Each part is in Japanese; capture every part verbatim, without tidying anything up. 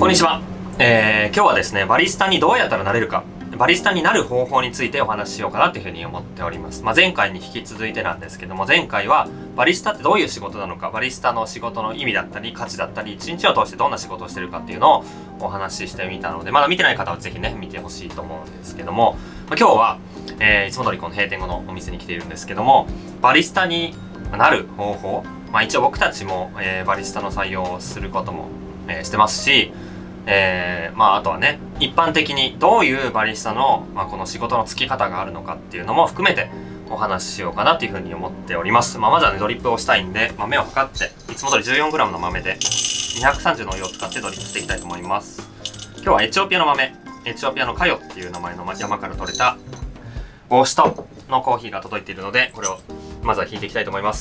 んにちは、えー、今日はですねバリスタにどうやったらなれるか、バリスタになる方法についてお話ししようかなというふうに思っております。まあ、前回に引き続いてなんですけども、前回はバリスタってどういう仕事なのか、バリスタの仕事の意味だったり価値だったり、一日を通してどんな仕事をしてるかっていうのをお話ししてみたので、まだ見てない方はぜひね見てほしいと思うんですけども、まあ、今日は、えー、いつも通りこの閉店後のお店に来ているんですけども、バリスタになる方法、まあ、一応僕たちも、えー、バリスタの採用をすることも、えー、してますし、えー、まああとはね一般的にどういうバリスタの、まあ、この仕事のつき方があるのかっていうのも含めてお話ししようかなというふうに思っております。まあ、まずはねドリップをしたいんで豆を測っていつも通り じゅうよんグラム の豆でにひゃくさんじゅうのお湯を使ってドリップしていきたいと思います。今日はエチオピアの豆、エチオピアのカヨっていう名前の山から採れたゴーシュトのコーヒーが届いているので、これをまずは引いていきたいと思います。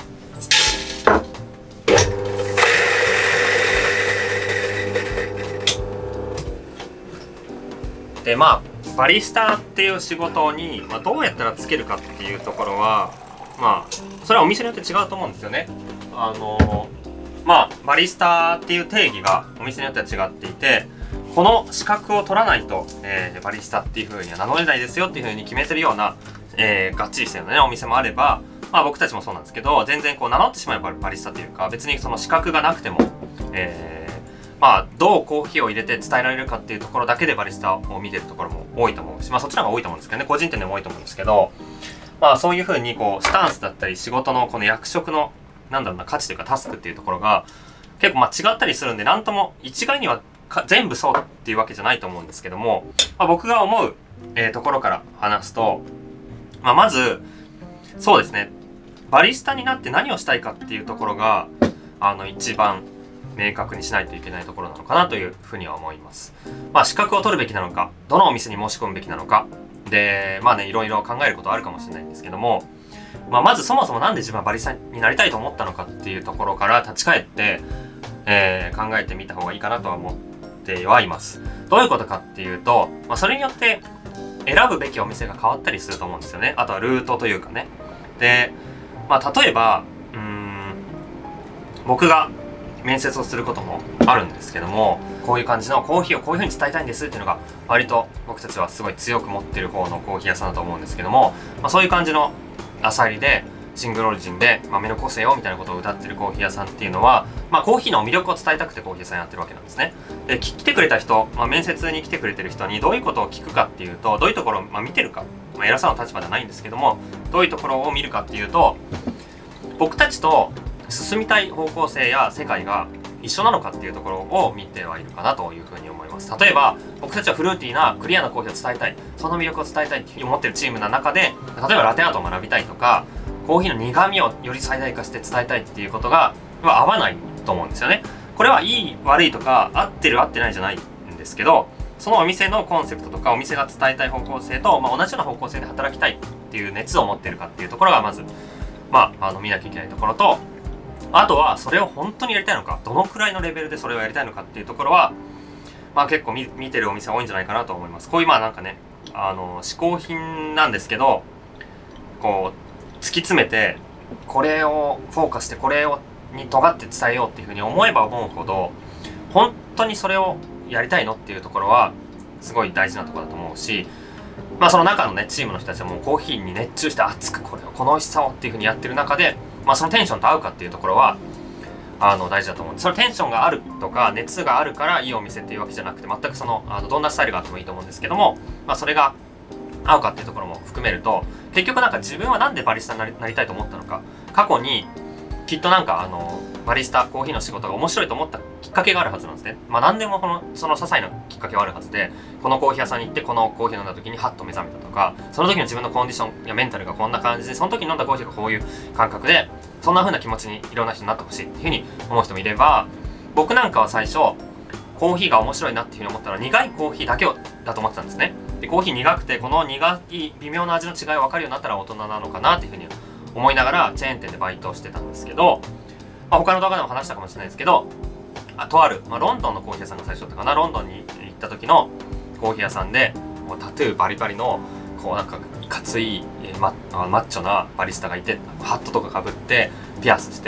でまあバリスタっていう仕事に、まあ、どうやったらつけるかっていうところはまあそれはお店によって違うと思うんですよね。あのまあバリスタっていう定義がお店によっては違っていて、この資格を取らないと、えー、バリスタっていう風には名乗れないですよっていう風に決めてるような、えー、がっちりしたようなねお店もあれば、まあ僕たちもそうなんですけど、全然こう名乗ってしまえばバリスタというか、別にその資格がなくても、えーまあどうコーヒーを入れて伝えられるかっていうところだけでバリスタを見てるところも多いと思うし、まあそっちの方が多いと思うんですけどね、個人店でも多いと思うんですけど、まあそういう風にこうスタンスだったり仕事のこの役職のなんだろうな価値というかタスクっていうところが結構まあ違ったりするんで、なんとも一概には全部そうっていうわけじゃないと思うんですけども、まあ、僕が思う、えー、ところから話すと、まあ、まずそうですね、バリスタになって何をしたいかっていうところがあの一番明確にしないといけないところなのかなというふうには思います。まあ資格を取るべきなのか、どのお店に申し込むべきなのかで、まあねいろいろ考えることはあるかもしれないんですけども、まあ、まずそもそもなんで自分はバリスタになりたいと思ったのかっていうところから立ち返って、えー、考えてみた方がいいかなとは思ってはいます。どういうことかっていうと、まあ、それによって選ぶべきお店が変わったりすると思うんですよね。あとはルートというかね。で、まあ、例えばうーん僕が面接をすることもあるんですけども、こういう感じのコーヒーをこういう風に伝えたいんですっていうのが割と僕たちはすごい強く持ってる方のコーヒー屋さんだと思うんですけども、まあ、そういう感じのアサリでシングルオリジンで豆の個性をみたいなことを謳ってるコーヒー屋さんっていうのは、まあ、コーヒーの魅力を伝えたくてコーヒー屋さんやってるわけなんですね。で来てくれた人、まあ、面接に来てくれてる人にどういうことを聞くかっていうと、どういうところを、まあ、見てるか、まあ、偉そうな立場じゃないんですけども、どういうところを見るかっていうと、僕たちと進みたい方向性や世界が一緒なのかっていうところを見てはいるかなというふうに思います。例えば僕たちはフルーティーなクリアなコーヒーを伝えたい、その魅力を伝えたいって思ってるチームの中で、例えばラテアートを学びたいとかコーヒーの苦味をより最大化して伝えたいっていうことが合わないと思うんですよね。これはいい悪いとか合ってる合ってないじゃないんですけど、そのお店のコンセプトとかお店が伝えたい方向性と、まあ、同じような方向性で働きたいっていう熱を持ってるかっていうところがまず、まあ、あの見なきゃいけないところと、あとはそれを本当にやりたいのか、どのくらいのレベルでそれをやりたいのかっていうところは、まあ、結構 見, 見てるお店多いんじゃないかなと思います。こういうまあなんかねあの嗜好品なんですけど、こう突き詰めてこれをフォーカスしてこれをに尖って伝えようっていうふうに思えば思うほど、本当にそれをやりたいのっていうところはすごい大事なところだと思うし、まあその中のねチームの人たちはもうコーヒーに熱中して熱くこれをこの美味しさをっていうふうにやってる中で、まあそのテンションと合うかっていうところはあの大事だと思うんです。そのテンションがあるとか熱があるからいいお店っていうわけじゃなくて、全くそのあのどんなスタイルがあってもいいと思うんですけども、まあそれが合うかっていうところも含めると、結局なんか自分はなんでバリスタになり、なりたいと思ったのか、過去にきっとなんかあのバリスタコーヒーの仕事が面白いと思ったきっかけがあるはずなんですね。まあ何でもこのその些細なきっかけはあるはずで、このコーヒー屋さんに行ってこのコーヒー飲んだ時にハッと目覚めたとか、その時の自分のコンディションやメンタルがこんな感じで、その時に飲んだコーヒーがこういう感覚で、そんな風な気持ちにいろんな人になってほしいっていう風に思う人もいれば、僕なんかは最初コーヒーが面白いなっていう風に思ったら苦いコーヒーだけをだと思ってたんですね。でコーヒー苦くてこの苦い微妙な味の違いが分かるようになったら大人なのかなっていう風に思いながらチェーン店でバイトをしてたんですけど、まあ、他の動画でも話したかもしれないですけど、あとある、まあ、ロンドンのコーヒー屋さんが最初だったかな。ロンドンに行った時のコーヒー屋さんでもうタトゥーバリバリのこうなんかいかついママッチョなバリスタがいて、ハットとかかぶってピアスして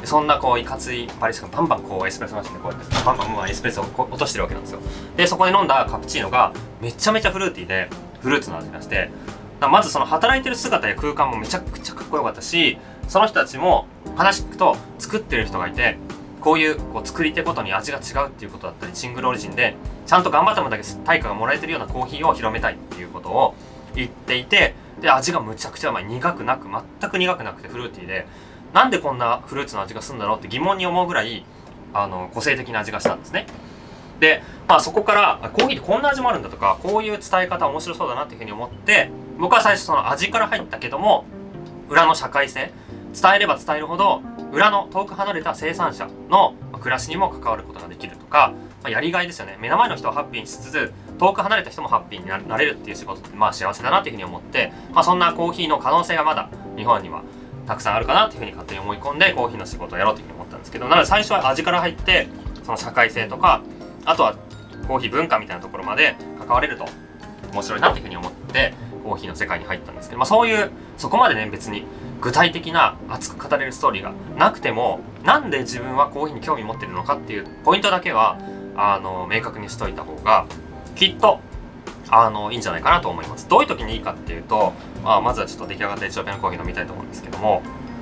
そんなこういかついバリスタがバンバンこうエスプレッソマシンでこうやってバンバンバンバンエスプレッソをこう落としてるわけなんですよ。でそこで飲んだカプチーノがめちゃめちゃフルーティーでフルーツの味がして、まずその働いてる姿や空間もめちゃくちゃかっこよかったし、その人たちも話聞くと作ってる人がいて、こういうこう作り手ごとに味が違うっていうことだったり、シングルオリジンでちゃんと頑張った分だけ対価がもらえてるようなコーヒーを広めたいっていうことを言っていて、で味がむちゃくちゃうまい。苦くなく、全く苦くなくてフルーティーで、なんでこんなフルーツの味がするんだろうって疑問に思うぐらいあの個性的な味がしたんですね。で、まあ、そこからコーヒーってこんな味もあるんだとか、こういう伝え方面白そうだなっていうふうに思って、僕は最初その味から入ったけども、裏の社会性、伝えれば伝えるほど裏の遠く離れた生産者の暮らしにも関わることができるとか、まあ、やりがいですよね。目の前の人をハッピーにしつつ遠く離れた人もハッピーになれるっていう仕事って、まあ幸せだなっていうふうに思って、まあ、そんなコーヒーの可能性がまだ日本にはたくさんあるかなっていうふうに勝手に思い込んで、コーヒーの仕事をやろうというふうに思ったんですけど、なので最初は味から入って、その社会性とか、あとはコーヒー文化みたいなところまで関われると面白いなっていうふうに思ってコーヒーの世界に入ったんですけど、まあ、そういうそこまでね別に具体的な熱く語れるストーリーがなくても、なんで自分はコーヒーに興味持ってるのかっていうポイントだけはあの明確にしといた方がきっとあのいいんじゃないかなと思います。どういう時にいいかっていうと、まあ、まずはちょっと出来上がったエチオピアのコーヒー飲みたいと思うんですけども、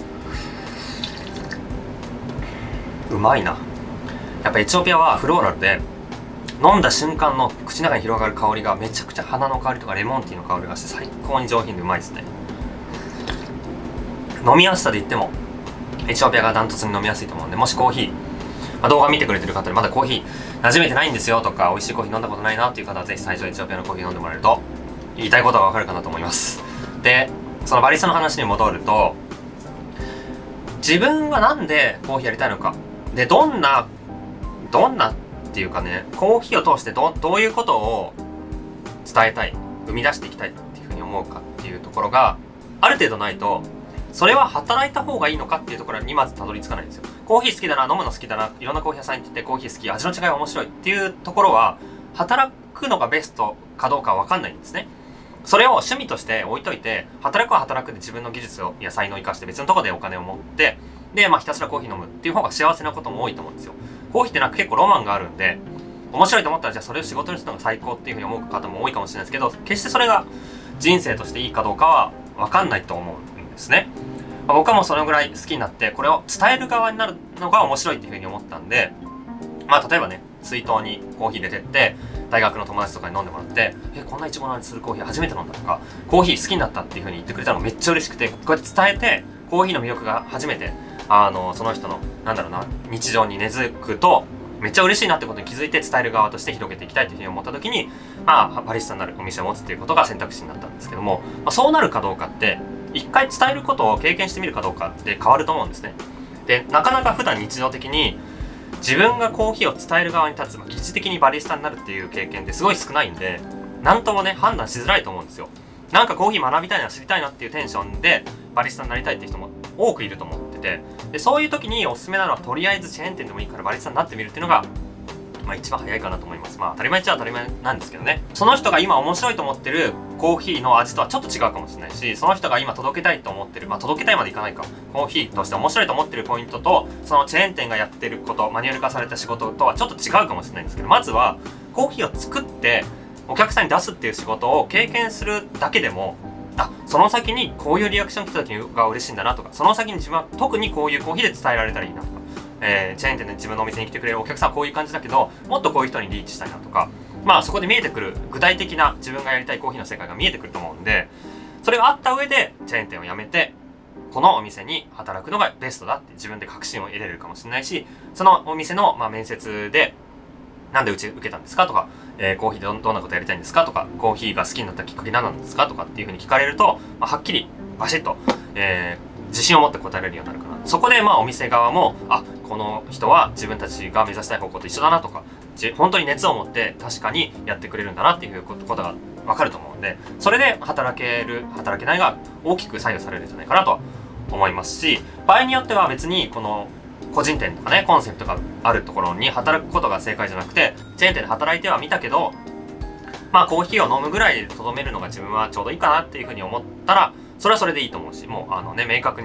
うまいな。やっぱエチオピアはフローラルで、飲んだ瞬間の口の中に広がる香りがめちゃくちゃ花の香りとかレモンティーの香りがして最高に上品でうまいですね。飲みやすさで言ってもエチオピアがダントツに飲みやすいと思うんで、もしコーヒー、まあ、動画見てくれてる方でまだコーヒー馴染めてないんですよとか、美味しいコーヒー飲んだことないなっていう方はぜひ最初エチオピアのコーヒー飲んでもらえると言いたいことがわかるかなと思います。で、そのバリスタの話に戻ると、自分はなんでコーヒーやりたいのか、でどんなどんなっていうかね、コーヒーを通して ど, どういうことを伝えたい、生み出していきたいっていうふうに思うかっていうところがある程度ないと、それは働いた方がいいのかっていうところにまずたどり着かないんですよ。コーヒー好きだな、飲むの好きだな、いろんなコーヒー屋さんに行ってコーヒー好き、味の違いが面白いっていうところは働くのがベストかどうかは分かんないんですね。それを趣味として置いといて、働くは働くで自分の技術を野菜の生かして別のところでお金を持って、で、まあ、ひたすらコーヒー飲むっていう方が幸せなことも多いと思うんですよ。コーヒーってなんか結構ロマンがあるんで、面白いと思ったらじゃあそれを仕事にするのが最高っていうふうに思う方も多いかもしれないですけど、決してそれが人生としていいかどうかは分かんないと思うんですね。まあ、僕はもうそのぐらい好きになって、これを伝える側になるのが面白いっていうふうに思ったんで、まあ例えばね、水筒にコーヒー入れてって、大学の友達とかに飲んでもらって、え、こんなイチゴの味するコーヒー初めて飲んだとか、コーヒー好きになったっていうふうに言ってくれたのめっちゃ嬉しくて、こうやって伝えて、コーヒーの魅力が初めて、あの、その人の、なんだろうな、日常に根付くと、めっちゃ嬉しいなってことに気づいて伝える側として広げていきたいというふうに思った時に、まあ、バリスタになるお店を持つっていうことが選択肢になったんですけども、まあ、そうなるかどうかって、一回伝えることを経験してみるかどうかって変わると思うんですね。で、なかなか普段日常的に自分がコーヒーを伝える側に立つ、まあ、疑似的にバリスタになるっていう経験ってすごい少ないんで、なんともね、判断しづらいと思うんですよ。なんかコーヒー学びたいな、知りたいなっていうテンションでバリスタになりたいっていう人も多くいると思ってて、で、そういう時におすすめなのはとりあえずチェーン店でもいいからバリスタになってみるっていうのが、まあ一番早いかなと思います。まあ当たり前っちゃ当たり前なんですけどね。その人が今面白いと思ってるコーヒーの味とはちょっと違うかもしれないし、その人が今届けたいと思ってる、まあ届けたいまでいかないか、コーヒーとして面白いと思ってるポイントと、そのチェーン店がやってること、マニュアル化された仕事とはちょっと違うかもしれないんですけど、まずはコーヒーを作ってお客さんに出すっていう仕事を経験するだけでも、あ、その先にこういうリアクション来た時が嬉しいんだなとか、その先に自分は特にこういうコーヒーで伝えられたらいいなとか、えー、チェーン店で自分のお店に来てくれるお客さんはこういう感じだけど、もっとこういう人にリーチしたいなとか、まあそこで見えてくる具体的な自分がやりたいコーヒーの世界が見えてくると思うんで、それがあった上でチェーン店を辞めてこのお店に働くのがベストだって自分で確信を得れるかもしれないし、そのお店の、まあ、面接でなんでうち受けたんですかとか、えー、コーヒーで ど, どんなことやりたいんですかとか、コーヒーが好きになったきっかけ何なんですかとかっていうふうに聞かれると、まあ、はっきりバシッと、えー、自信を持って答えられるようになるかな。そこでまあお店側も、あ、この人は自分たちが目指したい方向と一緒だなとか、本当に熱を持って確かにやってくれるんだなっていうことが分かると思うんで、それで働ける働けないが大きく左右されるんじゃないかなと思いますし、場合によっては別にこの個人店とかね、コンセプトがあるところに働くことが正解じゃなくて、チェーン店で働いてはみたけど、まあコーヒーを飲むぐらいでとどめるのが自分はちょうどいいかなっていうふうに思ったら、それはそれでいいと思うし、もうあのね、明確に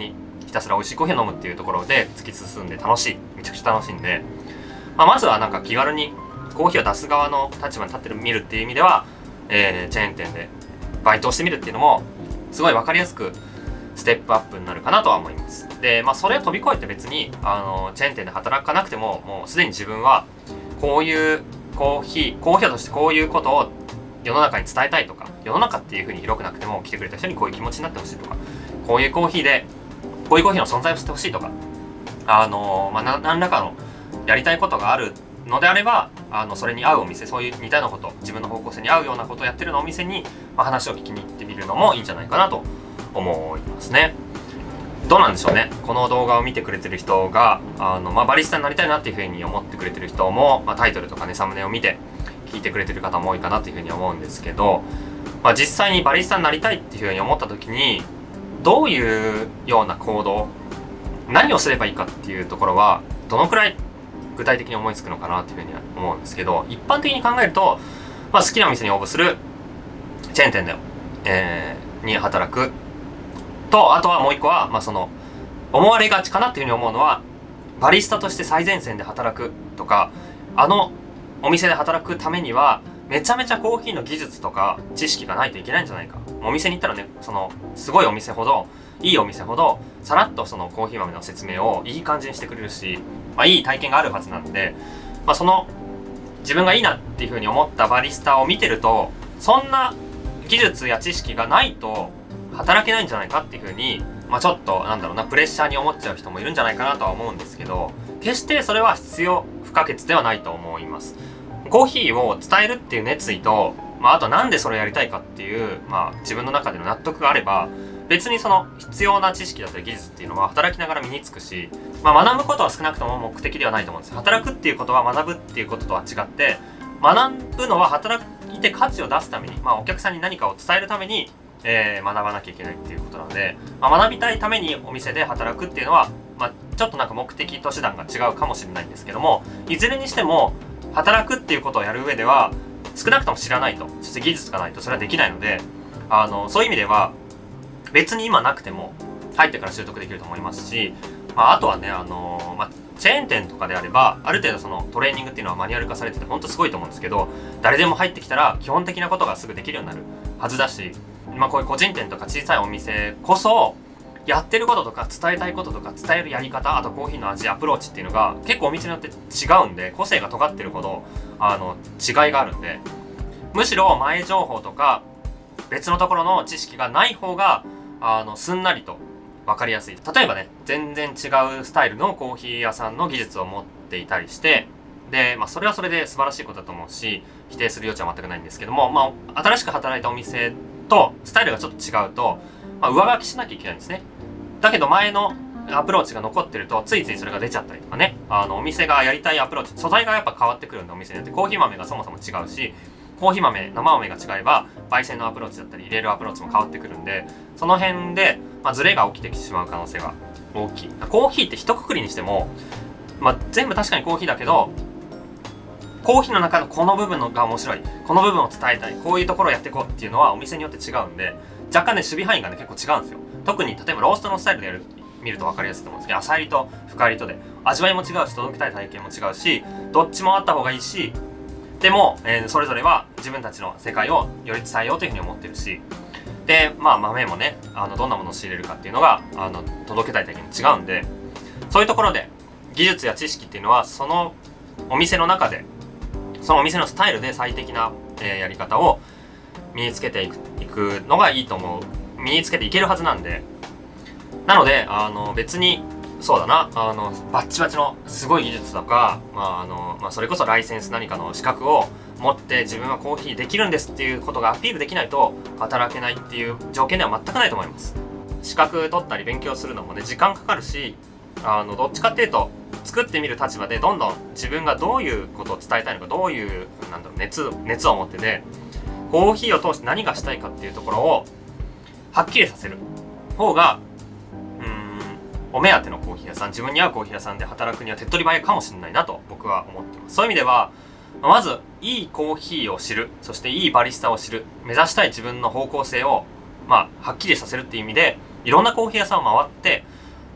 ひたすら美味しいコーヒーを飲むっていうところで突き進んで楽しい、めちゃくちゃ楽しいんで、まあ、まずはなんか気軽にコーヒーを出す側の立場に立ってみるっていう意味では、えー、チェーン店でバイトをしてみるっていうのもすごい分かりやすくステップアップになるかなとは思います。で、まあ、それを飛び越えて別にあのチェーン店で働かなくても、もうすでに自分はこういうコーヒーコーヒーとしてこういうことを世の中に伝えたいとか、世の中っていう風に広くなくても来てくれた人にこういう気持ちになってほしいとか、こういうコーヒーでこういうコーヒーの存在を知ってほしいとか、あのまあ、何らかのやりたいことがあるのであれば、あのそれに合うお店、そういう似たようなこと、自分の方向性に合うようなことをやってるのお店に、まあ、話を聞きに行ってみるのもいいんじゃないかなと思いますね。どうなんでしょうね。この動画を見てくれてる人があの、まあ、バリスタになりたいなっていうふうに思ってくれてる人も、まあ、タイトルとかねサムネを見て聞いてくれてる方も多いかなっていうふうに思うんですけど、まあ、実際にバリスタになりたいっていうふうに思った時にどういうような行動、何をすればいいかっていうところはどのくらい具体的に思いつくのかなっていうふうに思うんですけど、一般的に考えると、まあ、好きなお店に応募する、チェーン店で、えー、に働くと、あとはもう一個は、まあ、その思われがちかなっていうふうに思うのは、バリスタとして最前線で働くとか、あのお店で働くためにはめちゃめちゃコーヒーの技術とか知識がないといけないんじゃないか。お店に行ったらね、そのすごいお店ほどいいお店ほどさらっとそのコーヒー豆の説明をいい感じにしてくれるし、まあ、いい体験があるはずなんで、まあ、その自分がいいなっていうふうに思ったバリスタを見てると、そんな技術や知識がないと働けないんじゃないかっていうふうに、まあ、ちょっとなんだろうな、プレッシャーに思っちゃう人もいるんじゃないかなとは思うんですけど、決してそれは必要不可欠ではないと思います。コーヒーを伝えるっていう熱意と、まあ、あとなんでそれをやりたいかっていう、まあ、自分の中での納得があれば、別にその必要な知識だったり技術っていうのは働きながら身につくし、まあ、学ぶことは少なくとも目的ではないと思うんです。働くっていうことは学ぶっていうこととは違って、学ぶのは働いて価値を出すために、まあ、お客さんに何かを伝えるために、えー、学ばなきゃいけないっていうことなので、まあ、学びたいためにお店で働くっていうのは、まあ、ちょっとなんか目的と手段が違うかもしれないんですけども、いずれにしても働くっていうことをやる上では少なくとも知らないと、そして技術がないとそれはできないので、あのそういう意味では別に今なくても入ってから習得できると思いますし、まあ、あとはね、あのまあ、チェーン店とかであればある程度そのトレーニングっていうのはマニュアル化されてて本当すごいと思うんですけど、誰でも入ってきたら基本的なことがすぐできるようになるはずだし、まあ、こういう個人店とか小さいお店こそやってることとか伝えたいこととか伝えるやり方、あとコーヒーの味、アプローチっていうのが結構お店によって違うんで、個性が尖ってるほどあの違いがあるんで、むしろ前情報とか別のところの知識がない方があのすんなりと分かりやすい。例えばね、全然違うスタイルのコーヒー屋さんの技術を持っていたりして、で、まあ、それはそれで素晴らしいことだと思うし、否定する余地は全くないんですけども、まあ、新しく働いたお店とスタイルがちょっと違うと、まあ、上書きしなきゃいけないんですね。だけど前のアプローチが残ってるとついついそれが出ちゃったりとかね、あのお店がやりたいアプローチ、素材がやっぱ変わってくるんで、お店によってコーヒー豆がそもそも違うし、コーヒー豆、生豆が違えば焙煎のアプローチだったり入れるアプローチも変わってくるんで、その辺で、まあ、ズレが起きてしまう可能性が大きい。コーヒーって一括りにしても、まあ、全部確かにコーヒーだけど、コーヒーの中のこの部分のが面白い、この部分を伝えたい、こういうところをやっていこうっていうのはお店によって違うんで、若干ね守備範囲がね結構違うんですよ。特に例えばローストのスタイルでやる見ると分かりやすいと思うんですけど、浅入りと深入りとで味わいも違うし、届けたい体験も違うし、どっちもあった方がいいし、でも、えー、それぞれは自分たちの世界をより伝えようというふうに思ってるし、でまあ豆もね、あのどんなものを仕入れるかっていうのがあの届けたい体験も違うんで、そういうところで技術や知識っていうのはそのお店の中でそのお店のスタイルで最適な、えー、やり方を身につけていく、いくのがいいと思う。身につけていけるはずなんで、なのであの別にそうだな、あのバッチバチのすごい技術とか、まああのまあ、それこそライセンス何かの資格を持って自分はコーヒーできるんですっていうことがアピールできないと働けないっていう条件では全くないと思います。資格取ったり勉強するのもね時間かかるし、あのどっちかっていうと作ってみる立場でどんどん自分がどういうことを伝えたいのか、どういうなんだろう熱熱を持っててコーヒーを通して何がしたいかっていうところをはっきりさせる方がうーんお目当てのコーヒー屋さん、自分に合うコーヒー屋さんで働くには手っ取り早いかもしれないなと僕は思ってます。そういう意味ではまずいいコーヒーを知る、そしていいバリスタを知る、目指したい自分の方向性をまあはっきりさせるっていう意味でいろんなコーヒー屋さんを回って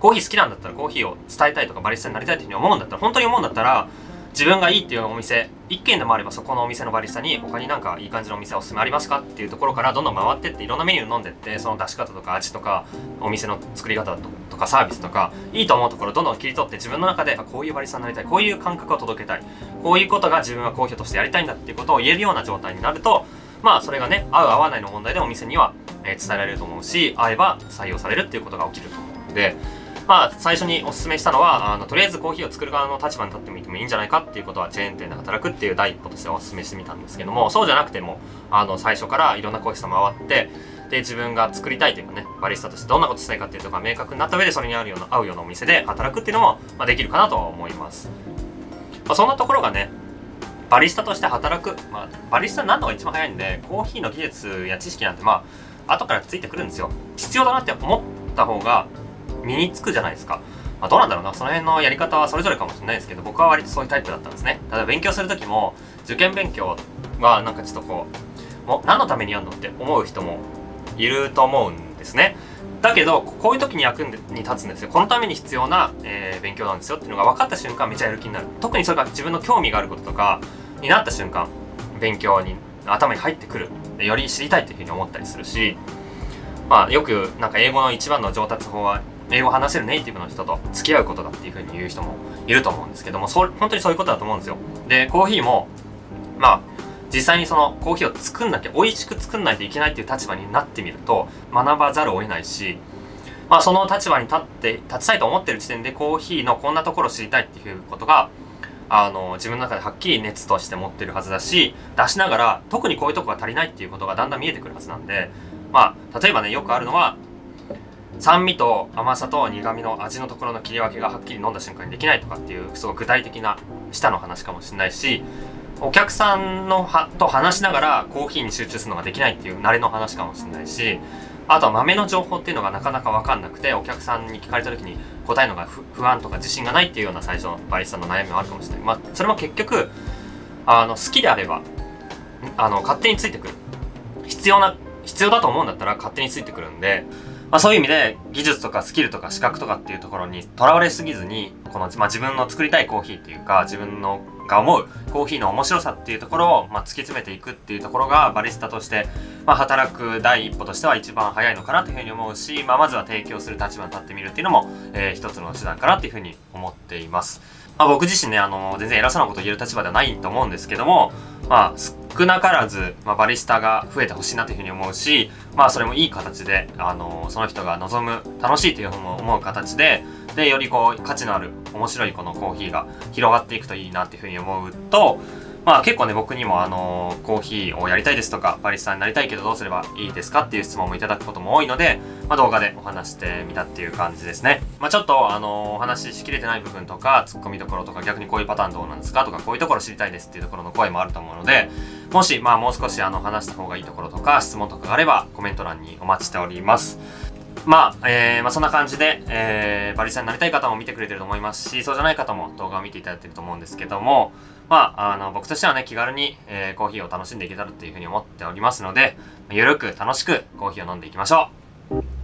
コーヒー好きなんだったらコーヒーを伝えたいとかバリスタになりたいというふうに思うんだったら、本当に思うんだったら、自分がいいっていうお店いっけんでもあれば、そこのお店のバリスタに他になんかいい感じのお店おすすめありますかっていうところからどんどん回ってって、いろんなメニュー飲んでって、その出し方とか味とかお店の作り方とかサービスとかいいと思うところをどんどん切り取って、自分の中であこういうバリスタになりたい、こういう感覚を届けたい、こういうことが自分はコーヒーとしてやりたいんだっていうことを言えるような状態になると、まあそれがね、合う合わないの問題でお店には伝えられると思うし、合えば採用されるっていうことが起きると思うので、まあ最初にお勧めしたのは、あのとりあえずコーヒーを作る側の立場に立ってみてもいいんじゃないかっていうことは、チェーン店で働くっていう第一歩としてお勧めしてみたんですけども、そうじゃなくてもあの最初からいろんなコーヒーさん回って、で自分が作りたいというかね、バリスタとしてどんなことしたいかっていうところが明確になった上で、それに合うような合うようなお店で働くっていうのも、まあ、できるかなとは思います。まあ、そんなところがね、バリスタとして働く、まあ、バリスタになるのが一番早いんで、コーヒーの技術や知識なんてまあ後からついてくるんですよ。必要だなって思った方が身につくじゃないですか。まあ、どうなんだろうな、その辺のやり方はそれぞれかもしれないですけど、僕は割とそういうタイプだったんですね。例えば勉強する時も、受験勉強はなんかちょっとこう、もう何のためにやるのって思う人もいると思うんですね。だけどこういう時に役に立つんですよ。このために必要な、えー、勉強なんですよっていうのが分かった瞬間、めちゃやる気になる。特にそれが自分の興味があることとかになった瞬間、勉強に頭に入ってくる、より知りたいっていうふうに思ったりするし、まあよくなんか英語の一番の上達法は英語を話せるネイティブの人と付き合うことだっていうふうに言う人もいると思うんですけども、そ本当にそういうことだと思うんですよ。でコーヒーもまあ実際にそのコーヒーを作んなきゃ、美味しく作んないといけないっていう立場になってみると学ばざるを得ないし、まあその立場に立って立ちたいと思ってる時点でコーヒーのこんなところを知りたいっていうことがあの自分の中ではっきり熱として持ってるはずだし、出しながら特にこういうとこが足りないっていうことがだんだん見えてくるはずなんで、まあ例えばね、よくあるのは酸味と甘さと苦味の味のところの切り分けがはっきり飲んだ瞬間にできないとかっていうすごい具体的な舌の話かもしれないし、お客さんのはと話しながらコーヒーに集中するのができないっていう慣れの話かもしれないし、あとは豆の情報っていうのがなかなか分かんなくて、お客さんに聞かれた時に答えるのが不安とか自信がないっていうような最初のバリスタの悩みもあるかもしれない。まあそれも結局あの好きであればあの勝手についてくる、必要な必要だと思うんだったら勝手についてくるんで、まあ、そういう意味で技術とかスキルとか資格とかっていうところにとらわれすぎずに、この、まあ、自分の作りたいコーヒーっていうか、自分のが思うコーヒーの面白さっていうところを、まあ、突き詰めていくっていうところがバリスタとして、まあ、働く第一歩としては一番早いのかなというふうに思うし、まあ、まずは提供する立場に立ってみるっていうのも、えー、一つの手段かなっていうふうに思っています。まあ、僕自身ね、あの全然偉そうなことを言える立場ではないと思うんですけども、まあ少なからず、まあ、バリスタが増えてほしいなというふうに思うし、まあそれもいい形で、あのその人が望む楽しいというふうに思う形で、でよりこう価値のある面白いこのコーヒーが広がっていくといいなっていうふうに思うと、まあ結構ね、僕にもあのコーヒーをやりたいですとか、バリスタになりたいけどどうすればいいですかっていう質問もいただくことも多いので、まあ、動画でお話してみたっていう感じですね。まあちょっとあのお話ししきれてない部分とか、ツッコミどころとか、逆にこういうパターンどうなんですかとか、こういうところ知りたいですっていうところの声もあると思うので、もしまあもう少しあの話した方がいいところとか質問とかがあればコメント欄にお待ちしております。まあ、えー、まあそんな感じで、えー、バリスタになりたい方も見てくれてると思いますし、そうじゃない方も動画を見ていただいてると思うんですけども、まあ、あの僕としてはね、気軽に、えー、コーヒーを楽しんでいけたらっていうふうに思っておりますので、ゆるく楽しくコーヒーを飲んでいきましょう。